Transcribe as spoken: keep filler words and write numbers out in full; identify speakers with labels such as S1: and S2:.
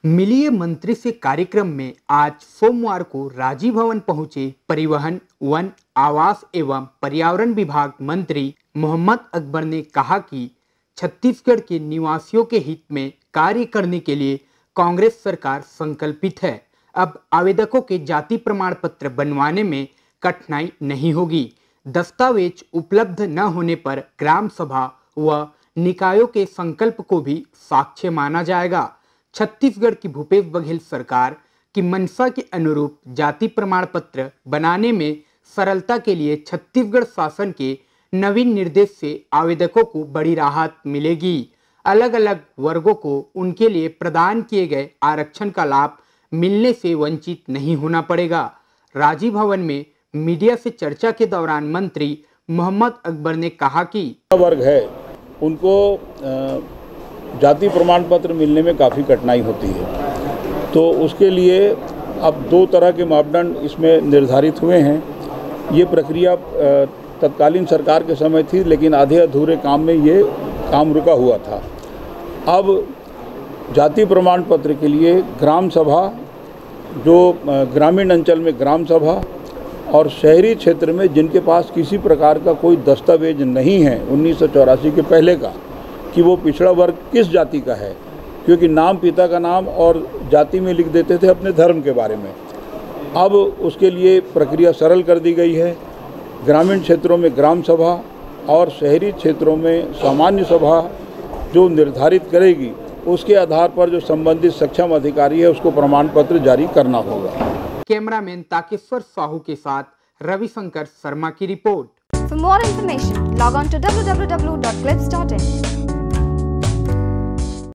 S1: मिलिए मंत्री से कार्यक्रम में आज सोमवार को राजीव भवन पहुंचे परिवहन, वन, आवास एवं पर्यावरण विभाग मंत्री मोहम्मद अकबर ने कहा कि छत्तीसगढ़ के निवासियों के हित में कार्य करने के लिए कांग्रेस सरकार संकल्पित है। अब आवेदकों के जाति प्रमाण पत्र बनवाने में कठिनाई नहीं होगी। दस्तावेज उपलब्ध न होने पर ग्राम सभा व निकायों के संकल्प को भी साक्ष्य माना जाएगा। छत्तीसगढ़ की भूपेश बघेल सरकार की मंशा के अनुरूप जाति प्रमाण पत्र बनाने में सरलता के लिए छत्तीसगढ़ शासन के नवीन निर्देश से आवेदकों को बड़ी राहत मिलेगी। अलग अलग वर्गों को उनके लिए प्रदान किए गए आरक्षण का लाभ मिलने से वंचित नहीं होना पड़ेगा। राजीव भवन में मीडिया से चर्चा के दौरान मंत्री मोहम्मद अकबर ने कहा कि
S2: वर्ग है उनको जाति प्रमाण पत्र मिलने में काफ़ी कठिनाई होती है, तो उसके लिए अब दो तरह के मापदंड इसमें निर्धारित हुए हैं। ये प्रक्रिया तत्कालीन सरकार के समय थी, लेकिन आधे अधूरे काम में ये काम रुका हुआ था। अब जाति प्रमाण पत्र के लिए ग्राम सभा, जो ग्रामीण अंचल में ग्राम सभा और शहरी क्षेत्र में जिनके पास किसी प्रकार का कोई दस्तावेज नहीं है उन्नीस सौ चौरासी के पहले का, कि वो पिछड़ा वर्ग किस जाति का है, क्योंकि नाम पिता का नाम और जाति में लिख देते थे अपने धर्म के बारे में। अब उसके लिए प्रक्रिया सरल कर दी गई है। ग्रामीण क्षेत्रों में ग्राम सभा और शहरी क्षेत्रों में सामान्य सभा जो निर्धारित करेगी, उसके आधार पर जो संबंधित सक्षम अधिकारी है उसको प्रमाण पत्र जारी करना होगा।
S1: कैमरामैन ताकेश्वर साहू के साथ रविशंकर शर्मा की रिपोर्ट।
S3: For more information, log on to w w w dot clips dot in.